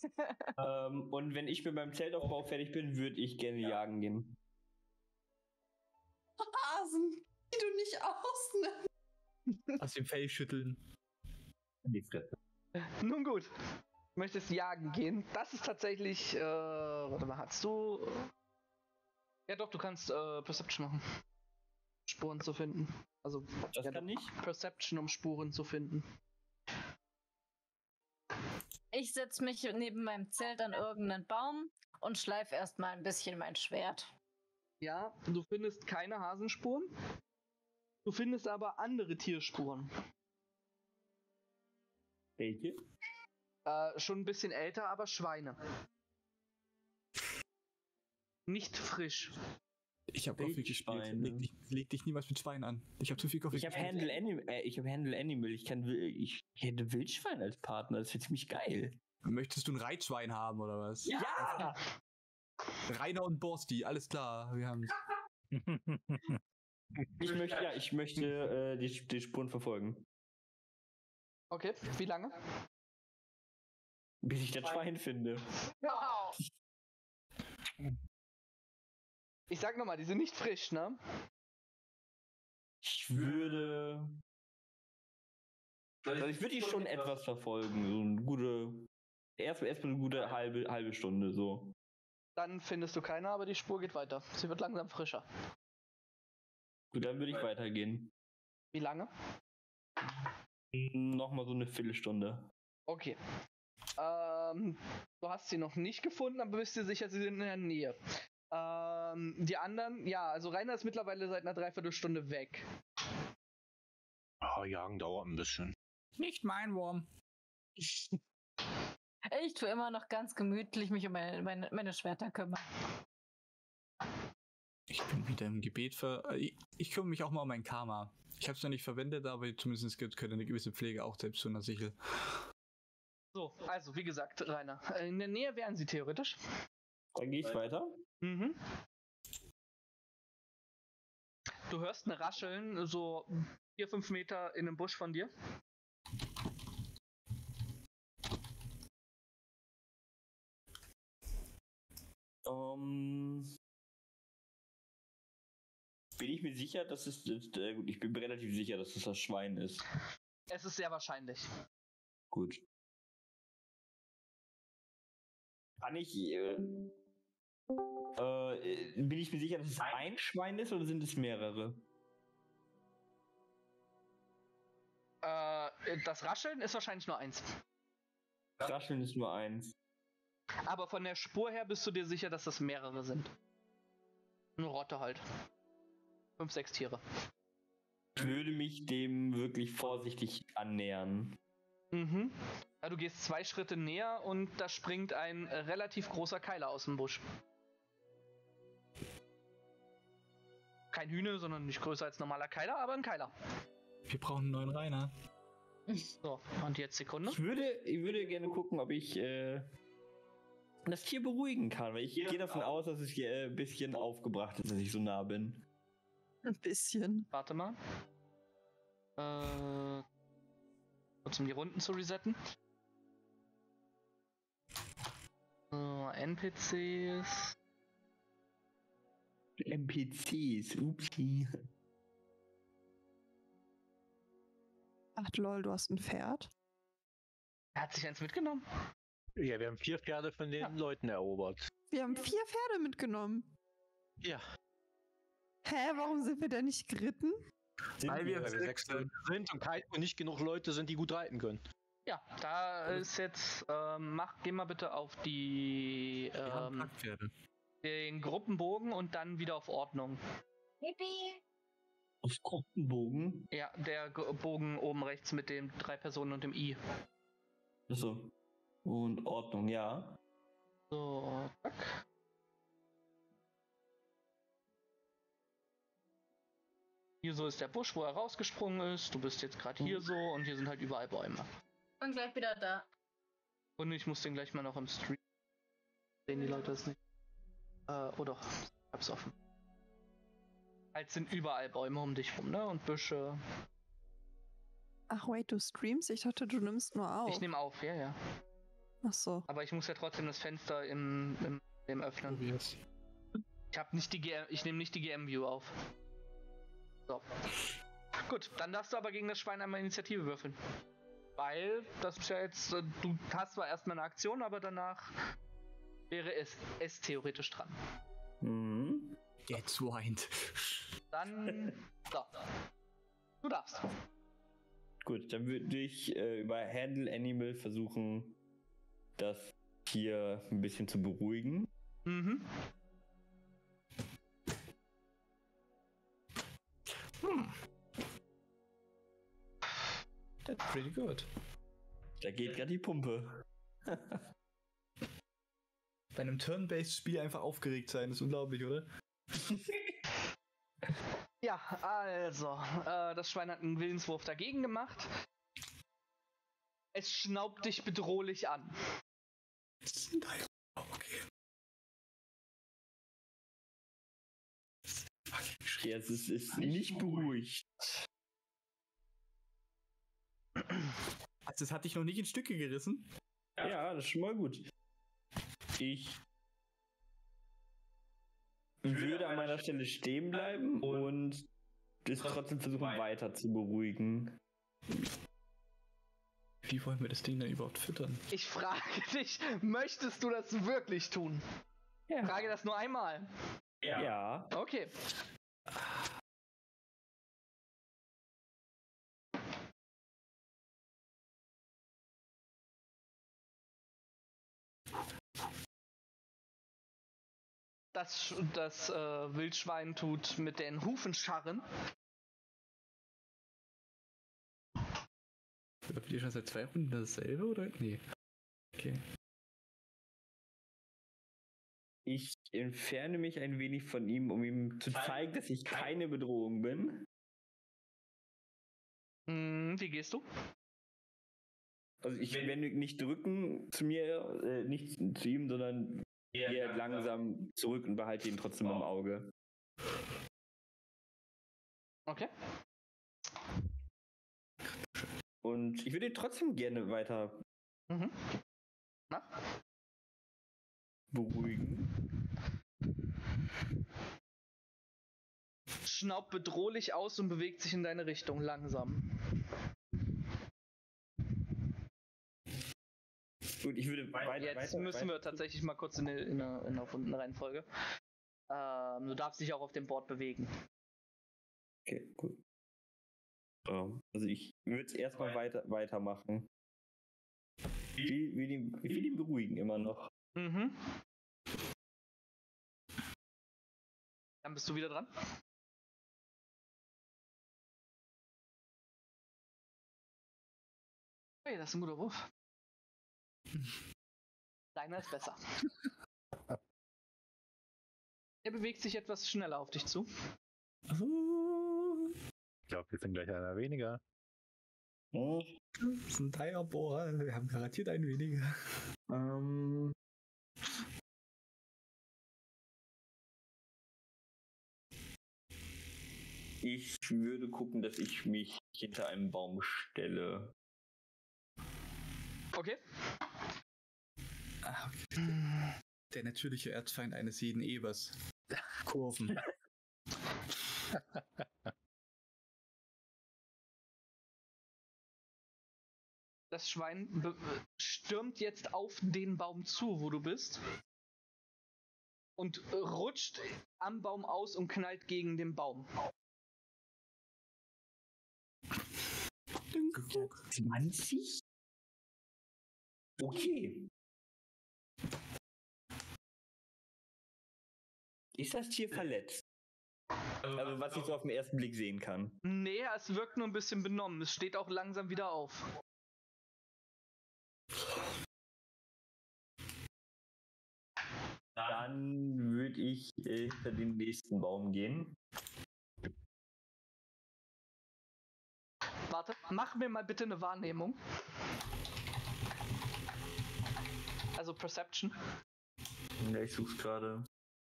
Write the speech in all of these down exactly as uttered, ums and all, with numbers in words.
ähm, und wenn ich mit meinem Zeltaufbau fertig bin, würde ich gerne jagen gehen. Hasen, die du nicht ausnimmst. Aus dem Fell schütteln. Die Fresse. Nun gut. Du möchtest jagen gehen. Das ist tatsächlich, äh, warte mal, hast du... Ja doch, du kannst äh, Perception machen. Spuren zu finden. Also, Das ja, kann ich. Perception, um Spuren zu finden. Ich setze mich neben meinem Zelt an irgendeinen Baum und schleife erstmal ein bisschen mein Schwert. Ja, du findest keine Hasenspuren. Du findest aber andere Tierspuren. Welche? Äh, schon ein bisschen älter, aber Schweine. Nicht frisch. Ich habe Coffee gespielt. Schweine. Leg dich, leg dich niemals mit Schweinen an. Ich habe zu viel Coffee Ich habe gespielt. Handle Animal. Äh, ich habe Handle Animal. Ich kann. Ich hätte Wildschwein als Partner. Das wäre ziemlich geil. Möchtest du ein Reitschwein haben oder was? Ja! Rainer und Borsti, alles klar. Wir haben. Ich möchte, ja, ich möchte äh, die, die Spuren verfolgen. Okay, wie lange? Bis ich das Schwein finde. Wow. Ich sag nochmal, die sind nicht frisch, ne? Ich würde. Also ich würde die schon etwas verfolgen. So eine gute. Erst erstmal eine gute halbe, halbe Stunde so. Dann findest du keine, aber die Spur geht weiter. Sie wird langsam frischer. Gut, dann würde ich weitergehen. Wie lange? Nochmal so eine Viertelstunde. Okay. Ähm, du hast sie noch nicht gefunden, aber bist dir sicher, sie sind in der Nähe. Ähm, die anderen, ja, also Rainer ist mittlerweile seit einer Dreiviertelstunde weg. Ah, jagen dauert ein bisschen. Nicht mein Wurm. Ich tue immer noch ganz gemütlich mich um meine, meine, meine Schwerter kümmern. Ich bin wieder im Gebet für. Ich, ich kümmere mich auch mal um mein Karma. Ich habe es noch nicht verwendet, aber zumindest gehört eine gewisse Pflege auch selbst zu einer Sichel. So, also wie gesagt, Rainer, in der Nähe wären sie theoretisch. Dann gehe ich weiter. Mhm. Du hörst ein Rascheln, so vier, fünf Meter in einem Busch von dir. Um, bin ich mir sicher, dass es. Äh, gut, ich bin mir relativ sicher, dass es das Schwein ist. Es ist sehr wahrscheinlich. Gut. Kann ich. Äh, äh, bin ich mir sicher, dass es ein Schwein ist oder sind es mehrere? Äh, das Rascheln ist wahrscheinlich nur eins. Rascheln ist nur eins. Aber von der Spur her bist du dir sicher, dass das mehrere sind. Eine Rotte halt. Fünf, sechs Tiere. Ich würde mich dem wirklich vorsichtig annähern. Mhm. Ja, du gehst zwei Schritte näher und da springt ein relativ großer Keiler aus dem Busch. Kein Hühne, sondern nicht größer als normaler Keiler, aber ein Keiler. Wir brauchen einen neuen Rainer. So, und jetzt Sekunde. Ich würde, ich würde gerne gucken, ob ich äh, das Tier beruhigen kann, weil ich gehe davon aus, dass es hier ein bisschen aufgebracht ist, dass ich so nah bin. Ein bisschen. Warte mal. Äh, kurz um die Runden zu resetten. So, N P Cs. N P Cs, upsi. Ach lol, du hast ein Pferd? Er hat sich eins mitgenommen. Ja, wir haben vier Pferde von den Ja. Leuten erobert. Wir haben vier Pferde mitgenommen. Ja. Hä, warum sind wir denn nicht geritten? Weil wir, Weil wir sechs Leute sind und, kein, und nicht genug Leute sind, die gut reiten können. Ja, da ist jetzt, ähm, mach, geh mal bitte auf die, Wir haben ähm, Packpferde. den Gruppenbogen und dann wieder auf Ordnung. Yippie! Auf Gruppenbogen? Ja, der G Bogen oben rechts mit den drei Personen und dem I. Achso. Und Ordnung, ja. So, zack. Hier so ist der Busch, wo er rausgesprungen ist. Du bist jetzt gerade hier so und hier sind halt überall Bäume. Und gleich wieder da. Und ich muss den gleich mal noch im Stream sehen, die Leute es nicht. Äh, oh doch, ich hab's offen. Halt sind überall Bäume um dich rum, ne? Und Büsche. Ach wait, du streamst? Ich dachte, du nimmst nur auf. Ich nehme auf, ja, ja. Ach so. Aber ich muss ja trotzdem das Fenster im, im, im öffnen. Obvious. Ich habe nicht die G M, ich nehme nicht die G M-View auf. So. Gut, dann darfst du aber gegen das Schwein einmal Initiative würfeln. Weil, das ist ja jetzt, äh, du hast zwar erstmal eine Aktion, aber danach wäre es, es theoretisch dran. Mhm. Jetzt weint. Dann, so. Du darfst. Gut, dann würde ich äh, über Handle Animal versuchen, das Tier ein bisschen zu beruhigen. Mhm. Hm. That's pretty good. Da geht gerade die Pumpe. Bei einem Turn-Based-Spiel einfach aufgeregt sein, ist unglaublich, oder? Ja, also, äh, das Schwein hat einen Willenswurf dagegen gemacht. Es schnaubt dich bedrohlich an. Okay. Ja, es ist, ist nicht beruhigt. Also, das hat dich noch nicht in Stücke gerissen? Ja, das ist schon mal gut. Ich würde an meiner Stelle stehen bleiben und es trotzdem versuchen weiter zu beruhigen. Wie wollen wir das Ding denn überhaupt füttern? Ich frage dich, möchtest du das wirklich tun? Ja. Frage das nur einmal. Ja. ja. Okay. Das, das äh, Wildschwein tut mit den Hufen scharren. Läuft ihr schon seit zwei Runden dasselbe, oder? Nee. Okay. Ich entferne mich ein wenig von ihm, um ihm zu zeigen, dass ich keine Bedrohung bin. Hm, wie gehst du? Also ich werde nicht drücken zu mir, äh, nicht zu ihm, sondern gehe langsam zurück und behalte ihn trotzdem im Auge. Okay. Und ich würde ihn trotzdem gerne weiter Mhm. Mach. beruhigen. Schnaubt bedrohlich aus und bewegt sich in deine Richtung langsam. Gut, ich würde weiter. Jetzt weiter, müssen weiter. wir tatsächlich mal kurz in eine, in eine, in eine Rundenreihenfolge. Ähm, du darfst dich auch auf dem Board bewegen. Okay, gut. Um, also ich würde es erstmal weiter weitermachen. Ich will ihn, ich will ihn beruhigen immer noch. Mhm. Dann bist du wieder dran. Hey, das ist ein guter Wurf. Deiner ist besser. Er bewegt sich etwas schneller auf dich zu. Ich glaube, wir sind gleich einer weniger. Oh. Das ist ein Dreierbohrer, wir haben garantiert einen weniger. Ähm. Ich würde gucken, dass ich mich hinter einem Baum stelle. Okay. Ah, okay. Der natürliche Erzfeind eines jeden Ebers. Kurven. Das Schwein stürmt jetzt auf den Baum zu, wo du bist. Und rutscht am Baum aus und knallt gegen den Baum. zwanzig? Okay. Ist das Tier verletzt? Also was ich so auf den ersten Blick sehen kann. Nee, es wirkt nur ein bisschen benommen. Es steht auch langsam wieder auf. Dann würde ich äh, hinter den nächsten Baum gehen. Warte, mach mir mal bitte eine Wahrnehmung. Also Perception. Ja, ich such's gerade.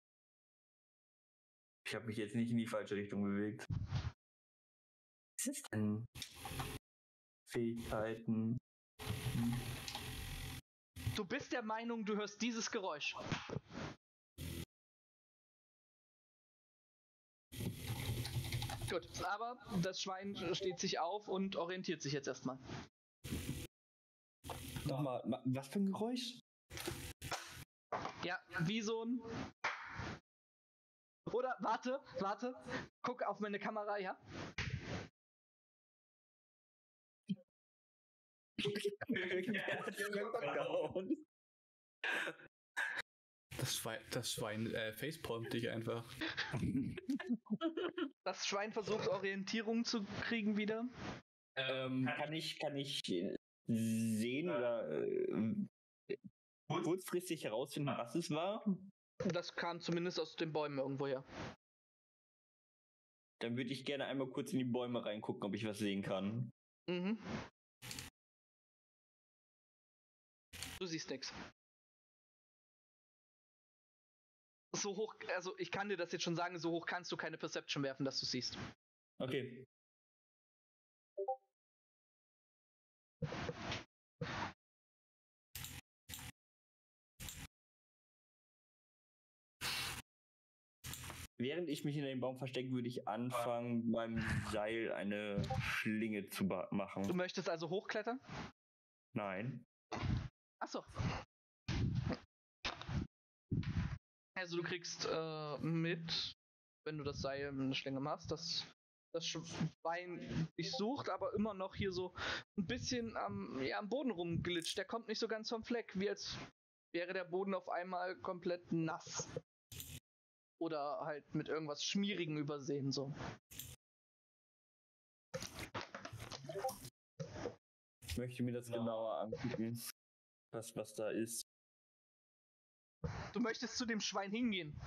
Ich habe mich jetzt nicht in die falsche Richtung bewegt. Was ist denn? Fähigkeiten. Hm. Du bist der Meinung, du hörst dieses Geräusch. Gut, aber das Schwein steht sich auf und orientiert sich jetzt erstmal. Nochmal, ma- was für ein Geräusch? Ja, wie so ein... Oder, warte, warte, guck auf meine Kamera, ja? Das Schwein, das Schwein äh, facepalmt dich einfach. Das Schwein versucht Orientierung zu kriegen wieder. Ähm, kann ich, kann ich sehen oder äh, kurzfristig herausfinden, was es war? Das kam zumindest aus den Bäumen irgendwo her. Dann würde ich gerne einmal kurz in die Bäume reingucken, ob ich was sehen kann. Mhm. Du siehst nichts. So hoch, also ich kann dir das jetzt schon sagen, so hoch kannst du keine Perception werfen, dass du siehst. Okay. Während ich mich in den Baum verstecke, würde ich anfangen, beim Seil eine Schlinge zu ba- Du machen. möchtest also hochklettern? Nein. Achso. Also du kriegst äh, mit, wenn du das Seil in der Schlinge machst, dass das Schwein dich sucht, aber immer noch hier so ein bisschen am, ja, am Boden rumglitscht. Der kommt nicht so ganz vom Fleck, wie als wäre der Boden auf einmal komplett nass. Oder halt mit irgendwas Schmierigem übersehen, so. Ich möchte mir das genauer angucken, was, was da ist. Du möchtest zu dem Schwein hingehen.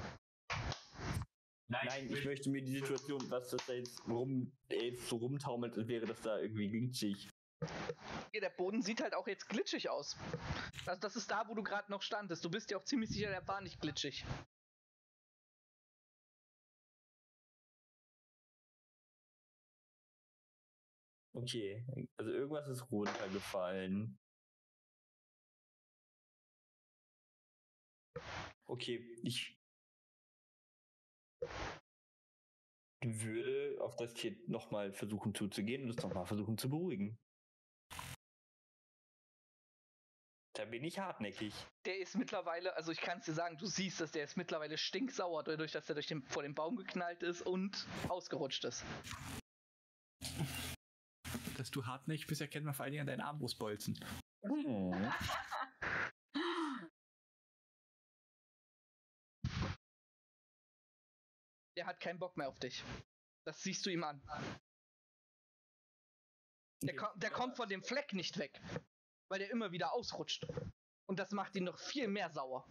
Nein, ich möchte mir die Situation, was das da jetzt, rum, äh, jetzt so rumtaumelt, als wäre das da irgendwie glitschig. Ja, der Boden sieht halt auch jetzt glitschig aus. Also das ist da, wo du gerade noch standest. Du bist dir auch ziemlich sicher, der war nicht glitschig. Okay, also irgendwas ist runtergefallen. Okay, ich würde auf das Tier nochmal versuchen zuzugehen und es nochmal versuchen zu beruhigen. Da bin ich hartnäckig. Der ist mittlerweile, also ich kann es dir sagen, du siehst, dass der ist mittlerweile stinksauer, dadurch, dass er durch den, vor den Baum geknallt ist und ausgerutscht ist. Dass du hartnäckig bist, erkennt man vor allen Dingen an deinen Armbrustbolzen. Hm. Der hat keinen Bock mehr auf dich. Das siehst du ihm an. Der, ko der kommt von dem Fleck nicht weg, weil der immer wieder ausrutscht. Und das macht ihn noch viel mehr sauer.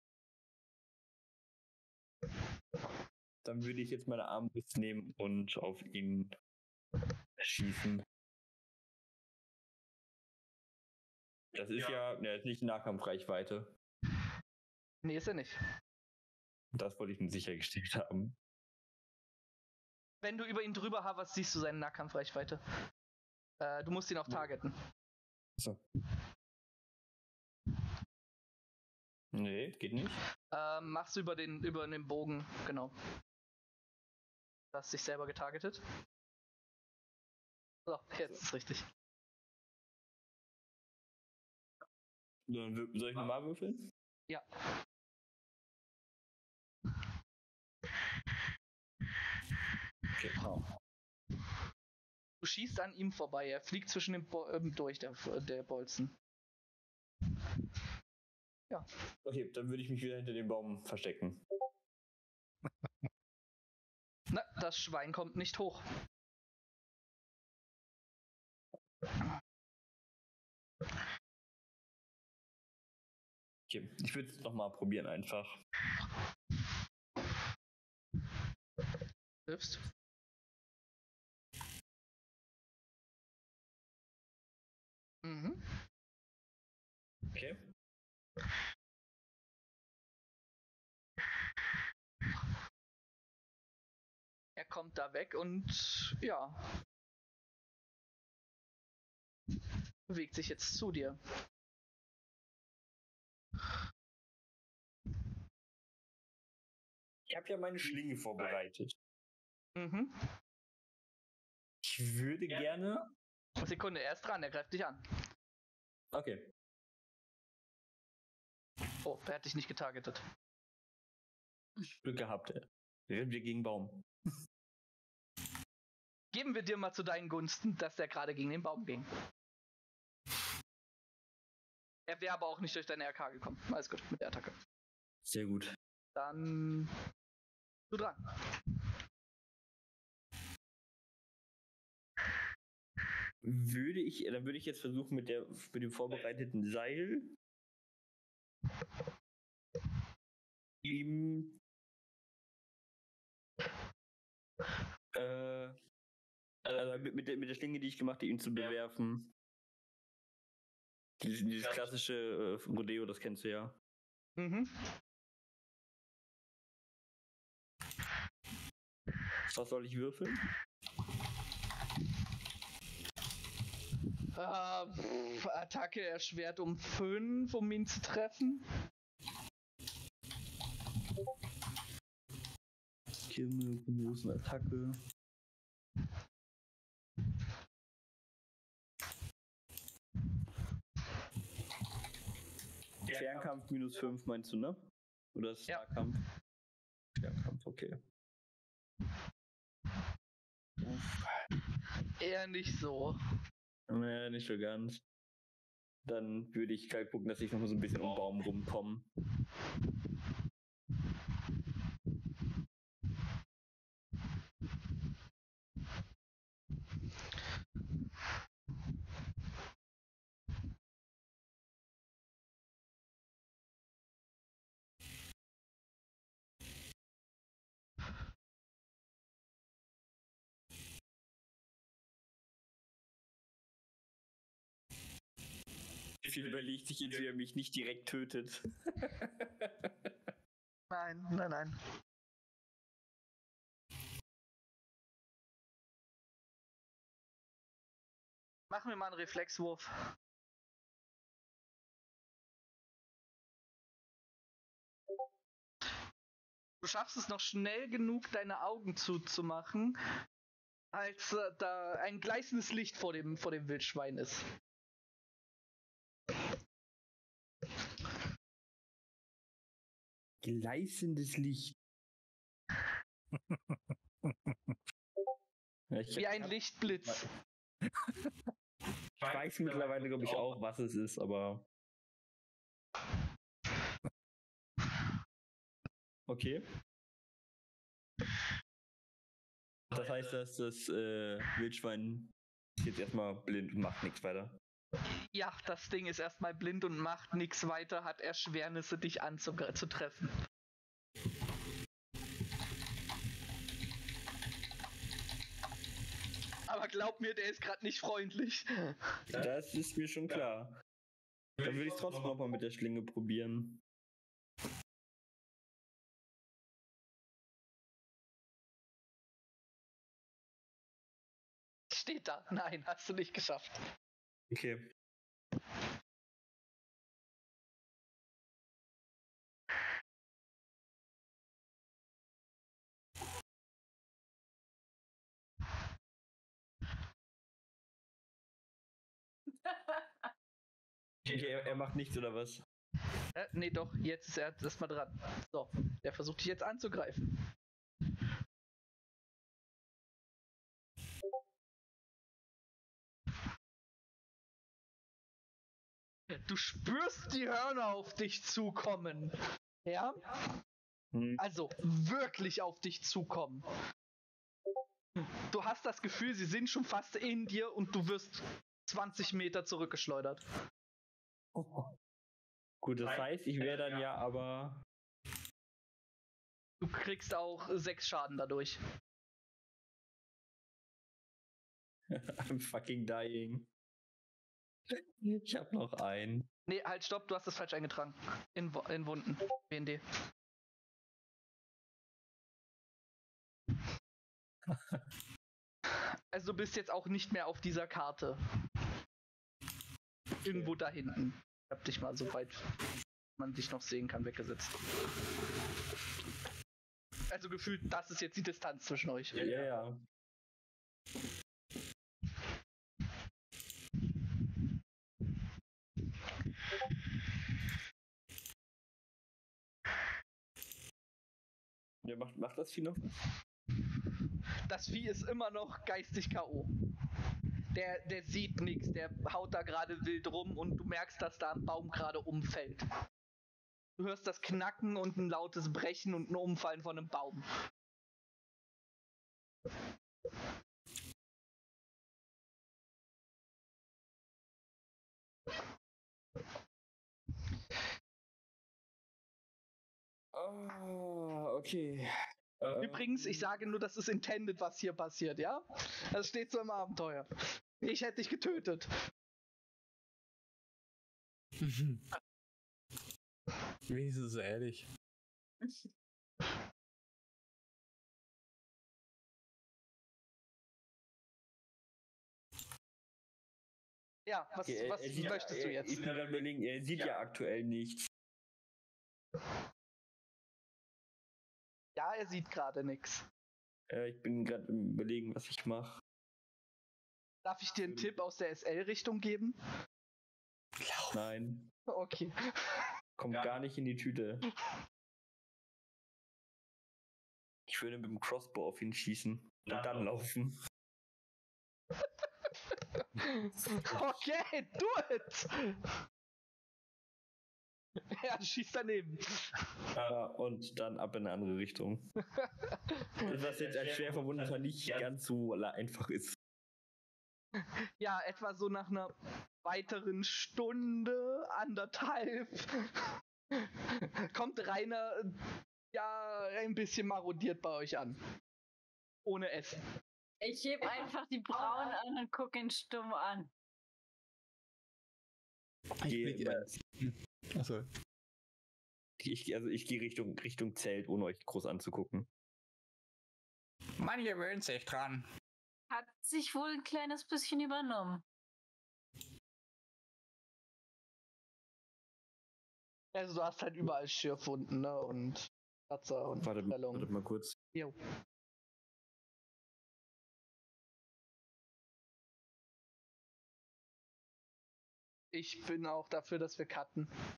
Dann würde ich jetzt meine Armbrust nehmen und auf ihn schießen. Das ist ja, ja, ne, ist nicht Nahkampfreichweite. Nee, ist er nicht. Das wollte ich mir sichergestellt haben. Wenn du über ihn drüber hoverst, siehst du seine Nahkampfreichweite. Äh, du musst ihn auch targeten. So. Nee, geht nicht. Ähm, machst du über den, über den Bogen, genau. Du hast dich selber getargetet. So, jetzt ist richtig. Dann wür- soll ich nochmal würfeln? Ja. Okay. Du schießt an ihm vorbei, er fliegt zwischen den Bo ähm, durch, der, der Bolzen. Ja. Okay, dann würde ich mich wieder hinter dem Baum verstecken. Na, das Schwein kommt nicht hoch. Okay, ich würde es nochmal probieren einfach. Triffst. Mhm. Okay. Er kommt da weg und ja. Bewegt sich jetzt zu dir. Ich habe ja meine Schlinge vorbereitet. Mhm. Ich würde gerne. Sekunde, er ist dran, er greift dich an. Okay. Oh, er hat dich nicht getargetet. Glück gehabt, ey. Rennen wir gegen Baum. Geben wir dir mal zu deinen Gunsten, dass der gerade gegen den Baum ging. Er wäre aber auch nicht durch deine R K gekommen. Alles gut, mit der Attacke. Sehr gut. Dann du dran. Würde ich, dann würde ich jetzt versuchen mit der mit dem vorbereiteten Seil ihm äh, also mit, mit, der, mit der Schlinge, die ich gemacht habe, ihn zu bewerfen. Dieses, dieses klassische äh, Rodeo, das kennst du ja. Mhm. Was soll ich würfeln? Äh, pff, Attacke erschwert um fünf, um ihn zu treffen. Kimme, großen Attacke. Fernkampf minus fünf meinst du, ne? Oder ist Ja. Nahkampf? Fernkampf, okay. Eher nicht so. Nee, nicht so ganz. Dann würde ich halt gucken, dass ich noch mal so ein bisschen um den Baum rumkomme. Wie viel überlegt sich jetzt, wie er mich nicht direkt tötet? Nein, nein, nein. Machen wir mal einen Reflexwurf. Du schaffst es noch schnell genug, deine Augen zuzumachen, als äh, da ein gleißendes Licht vor dem, vor dem Wildschwein ist. Gleißendes Licht. Ja, ich, Wie ein Lichtblitz. ich weiß mittlerweile, glaube ich, auch, was es ist, aber. Okay. Das heißt, dass das äh, Wildschwein ist jetzt erstmal blind und macht nichts weiter. Ja, das Ding ist erstmal blind und macht nichts weiter, hat Erschwernisse, dich anzutreffen. Aber glaub mir, der ist gerade nicht freundlich. Das ist mir schon klar. Dann würde ich es trotzdem nochmal mit der Schlinge probieren. Steht da. Nein, hast du nicht geschafft. Okay. Okay, er, er macht nichts oder was? Äh, nee, doch, jetzt ist er erstmal dran. So, der versucht dich jetzt anzugreifen. Du spürst die Hörner auf dich zukommen. Ja? Hm. Also wirklich auf dich zukommen. Du hast das Gefühl, sie sind schon fast in dir und du wirst zwanzig Meter zurückgeschleudert. Oh. Gut, das heißt, ich wäre dann ja aber. Du kriegst auch sechs Schaden dadurch. I'm fucking dying. Ich hab noch einen. Nee, halt, stopp, du hast das falsch eingetragen. In, in Wunden. W N D. Also du bist jetzt auch nicht mehr auf dieser Karte. Irgendwo da hinten. Ich hab dich mal so weit man dich noch sehen kann, weggesetzt. Also gefühlt, das ist jetzt die Distanz zwischen euch. Ja, ja. Ja, macht, macht das Vieh noch? Das Vieh ist immer noch geistig K O. Der, der sieht nichts, der haut da gerade wild rum und du merkst, dass da ein Baum gerade umfällt. Du hörst das Knacken und ein lautes Brechen und ein Umfallen von einem Baum. Ah, okay. Übrigens, ich sage nur, das ist intended, was hier passiert, ja? Das steht so im Abenteuer. Ich hätte dich getötet. Wenigstens ehrlich. Ja, was, Okay, er- was er sieht- möchtest du er- jetzt? Ich bin gerade überlegen, er sieht ja aktuell nichts. Ja, er sieht gerade nichts. Äh, ich bin gerade im Überlegen, was ich mache. Darf ich dir einen Tipp aus der S L-Richtung geben? Nein, Okay. kommt gar nicht in die Tüte. Ich würde mit dem Crossbow auf ihn schießen und dann laufen. Okay, do it! Ja, schieß daneben. Ja, und dann ab in eine andere Richtung. Was jetzt als schwer verwundeter nicht ganz so einfach ist. Ja, etwa so nach einer weiteren Stunde, anderthalb, kommt Rainer ja ein bisschen marodiert bei euch an. Ohne Essen. Ich heb einfach die Brauen an und guck ihn stumm an. Ich Gehe blick, äh, achso. ich, also ich gehe Richtung, Richtung Zelt, ohne euch groß anzugucken. Man gewöhnt sich dran. Hat sich wohl ein kleines bisschen übernommen. Also du hast halt überall Schürfwunden, ne? Und Kratzer und Warte, Prellungen. warte mal kurz. Jo. Ich bin auch dafür, dass wir cutten.